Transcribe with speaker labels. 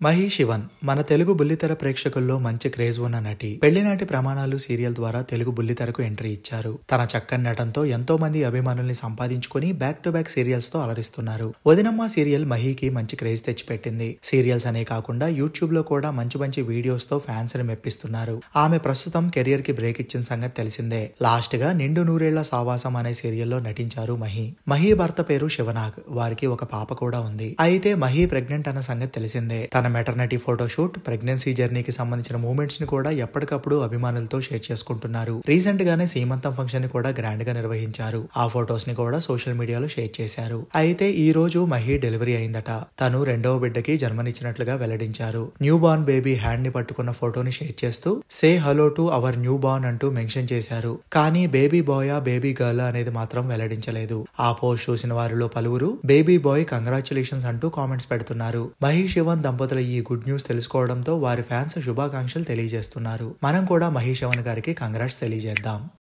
Speaker 1: మహి శివన్ మన తెలుగు బుల్లితెర ప్రేక్షకుల్లో మంచి క్రేజ్ ఉన్న నటి. పెళ్లినాటి ప్రమాణాలు సీరియల్ ద్వారా తెలుగు బుల్లితెరకు ఎంట్రీ ఇచ్చారు. తన చక్కని నటనతో ఎంతో మంది అభిమానుల్ని సంపాదించుకుని బ్యాక్ టు బ్యాక్ సీరియల్స్ తో అలరిస్తున్నారు. వదినమ్మ సీరియల్ మహికి మంచి క్రేజ్ తెచ్చిపెట్టింది. సీరియల్స్ అనే కాకుండా యూట్యూబ్ లో కూడా మంచి మంచి వీడియోస్ తో ఫ్యాన్స్ ని మెప్పిస్తున్నారు. ఆమె ప్రస్తుతం కెరియర్ కి బ్రేక్ ఇచ్చిన సంగతి తెలిసిందే. లాస్ట్ గా నిండు నూరేళ్ల సావాసం అనే సీరియల్లో నటించారు మహి. మహి భర్త పేరు శివనాగ్. వారికి ఒక పాప కూడా ఉంది. అయితే మహి ప్రెగ్నెంట్ అన్న సంగతి తెలిసిందే. తన మెటర్నిటీ ఫోటోషూట్, ప్రెగ్నెన్సీ జర్నీకి సంబంధించిన మూమెంట్స్ ని కూడా ఎప్పటికప్పుడు అభిమానులతో షేర్ చేసుకుంటున్నారు. రీసెంట్ గానే సీమంతం ఫంక్షన్ ని కూడా గ్రాండ్ గా నిర్వహించారు. ఆ ఫొటోస్ ని కూడా సోషల్ మీడియాలో షేర్ చేశారు. అయితే ఈ రోజు మహి డెలివరీ అయిందట. తను రెండవ బిడ్డకి జన్మనిచ్చినట్లుగా వెల్లడించారు. న్యూ బార్న్ బేబీ హ్యాండ్ ని పట్టుకున్న ఫోటోని షేర్ చేస్తూ say hello to our newborn అంటూ మెన్షన్ చేశారు. కానీ బేబీ బాయా బేబీ గర్ల్ అనేది మాత్రం వెల్లడించలేదు. ఆ పోస్ట్ చూసిన వారిలో పలువురు బేబీ బాయ్ కంగ్రాచులేషన్స్ అంటూ కామెంట్స్ పెడుతున్నారు. మహి శివన్ దంపతుల ఈ గుడ్ న్యూస్ తెలుసుకోవడంతో వారి ఫ్యాన్స్ శుభాకాంక్షలు తెలియజేస్తున్నారు. మనం కూడా మహి శివన్ గారికి కంగ్రాట్స్ తెలియజేద్దాం.